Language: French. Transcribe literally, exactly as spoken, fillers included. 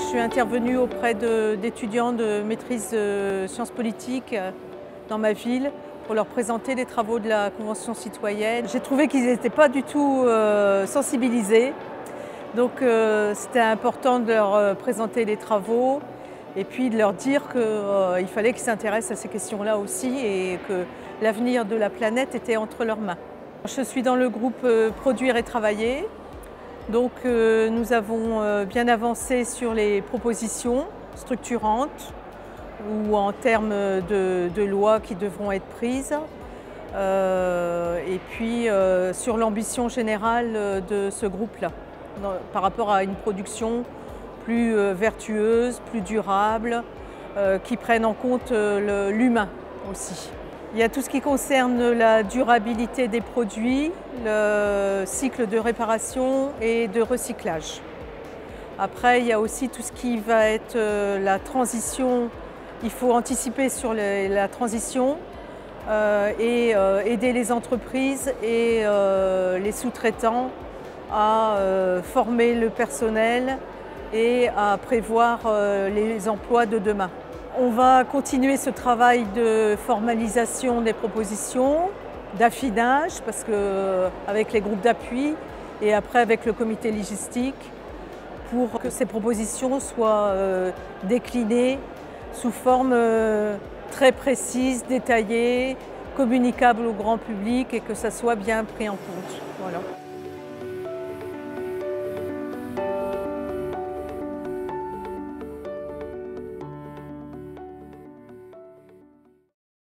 suis intervenue auprès d'étudiants de, de maîtrise de sciences politiques dans ma ville pour leur présenter les travaux de la Convention citoyenne. J'ai trouvé qu'ils n'étaient pas du tout euh, sensibilisés, donc euh, c'était important de leur présenter les travaux et puis de leur dire qu'il euh, fallait qu'ils s'intéressent à ces questions-là aussi et que l'avenir de la planète était entre leurs mains. Je suis dans le groupe euh, Produire et Travailler. Donc euh, nous avons euh, bien avancé sur les propositions structurantes ou en termes de, de lois qui devront être prises euh, et puis euh, sur l'ambition générale de ce groupe-là par rapport à une production plus euh, vertueuse, plus durable, euh, qui prenne en compte euh, l'humain aussi. Il y a tout ce qui concerne la durabilité des produits, le cycle de réparation et de recyclage. Après, il y a aussi tout ce qui va être la transition. Il faut anticiper sur les, la transition euh, et euh, aider les entreprises et euh, les sous-traitants à euh, former le personnel et à prévoir euh, les emplois de demain. On va continuer ce travail de formalisation des propositions, d'affinage, parce que avec les groupes d'appui et après avec le comité logistique, pour que ces propositions soient euh, déclinées sous forme euh, très précise, détaillée, communicable au grand public et que ça soit bien pris en compte. Voilà.